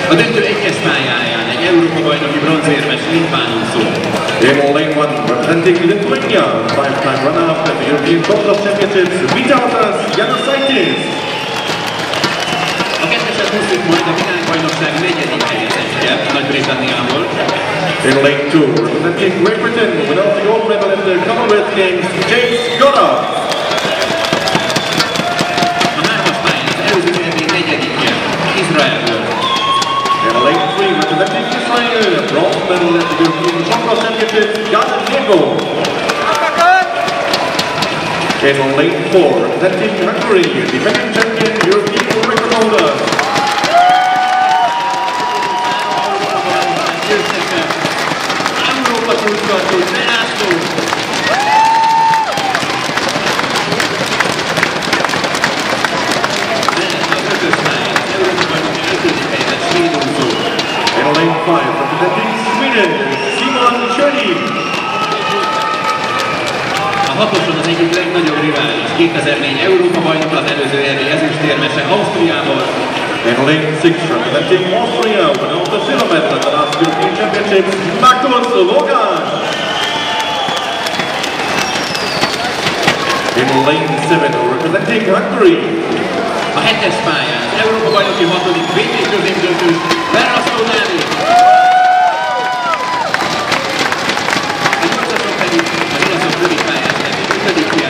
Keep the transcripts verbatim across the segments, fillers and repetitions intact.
A döntő egyes pályáján egy Európa-bajnoki bronzérmes litván úszó. In lane one, representing Lithuania, five-time runner-up at the European Bobsled Championships, Vytautas Janusaitis. A ketteset úszik majd a világbajnokság negyedik helyezettje Nagy-Britanniából. In lane two, representing Great Britain, winner of the gold medal at the Commonwealth Games, James Goddard. A hármas pályán az előző eredmény negyedikje Izraelből. In lane three, representing Israel, bronze medal at the European Bobsled Championships, Gada Diego. In lane four, representing Hungary, defending champion, European record holder. Európa csúcstartó László. Mellette az ötös pályán az Európa-bajnoki ötödik helyezett svéd úszó. In lane five, representing Sweden, Simon Csörny. A hatoson az egyik legnagyobb rivális, kétezer-négy Európa-bajnok, az előző é bé ezüstérmese Ausztriából. In lane six, representing Austria, winner of the silver medal at the last European Championships, Markus Logan. In lane seven, representing Hungary. A hetes pályán az Európa-bajnoki hatodik vé té középdöntős Verasztó Dávid. A nyolcason pedig az olaszok rövid pályán levő ötödikje.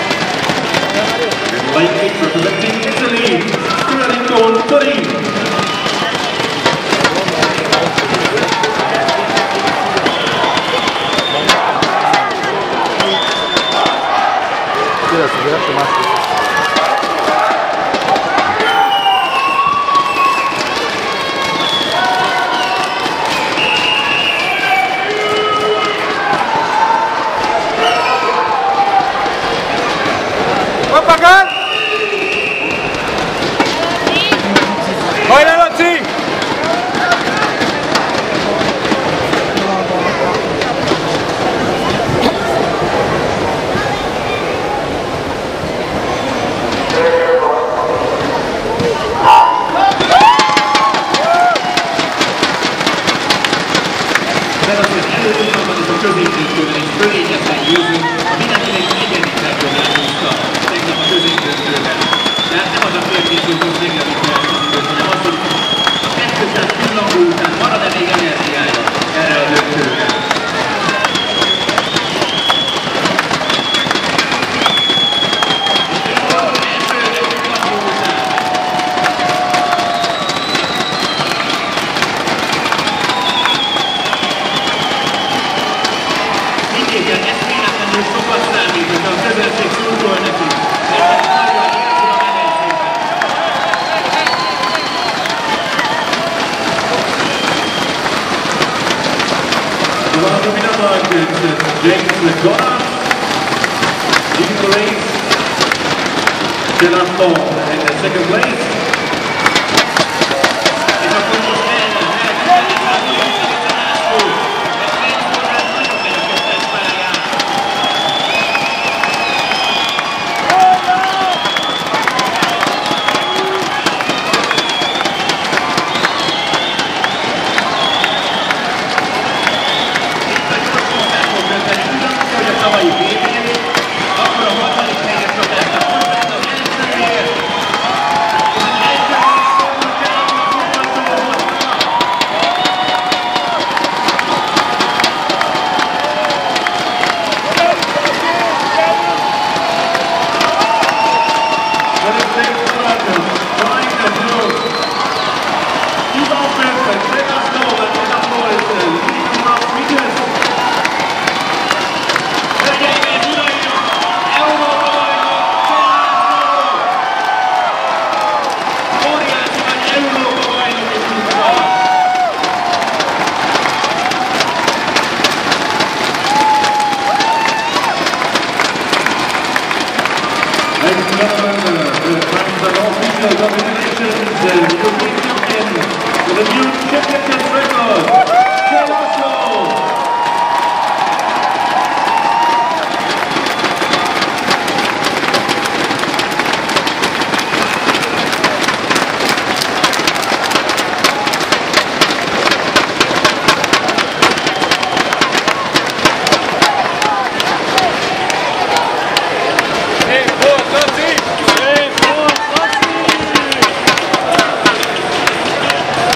In lane eight, representing Italy, Federico Torin. Papagal! Hajrá, Laci! De azért előzősorban és a középdöntőben is fölényesen győzünk, a mindenkinek negyedik legjobbát húzta tegnap a középdöntőben. Tehát nem az a kérdés, hogy most megjavítja ezt az időt, hanem az, hogy a kettőszáz pillangó után marad-e még energiája erre a döntőre. Mindégyen ez véletlenül sokat számít, hogyha a közönség szurkol nekünk. Mert ez nagyon érzi a medencében. The one of the winner mark is James Goddard. In the race, Delaston in the second place. És akkor most ellen, elkezdeni a László. Ez Pénzkorán nagyon megy a kettes pályán. Itt a gyorsaság fog dönteni, ugyanúgy, hogy a tavalyi vé bén, akkor a harmadik helyes csapásnak most lett az elsőért. But it takes practice, trying to do. Keep our best and let us know that Delaston is uh, leading around meters. Hölgyeim és uraim, Európa-bajnok László! Óriási nagy Európa-bajnoki cucca! Ladies and gentlemen, the times are all official dominations, the European champion with a new champion.